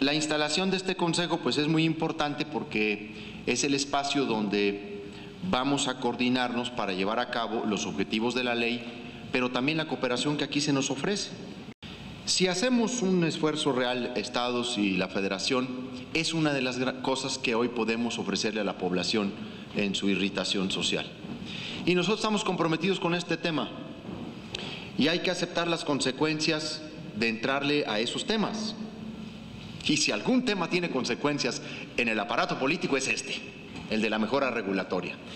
La instalación de este Consejo pues es muy importante porque es el espacio donde vamos a coordinarnos para llevar a cabo los objetivos de la ley, pero también la cooperación que aquí se nos ofrece. Si hacemos un esfuerzo real, Estados y la Federación, es una de las cosas que hoy podemos ofrecerle a la población en su irritación social. Y nosotros estamos comprometidos con este tema y hay que aceptar las consecuencias de entrarle a esos temas. Y si algún tema tiene consecuencias en el aparato político es este, el de la mejora regulatoria.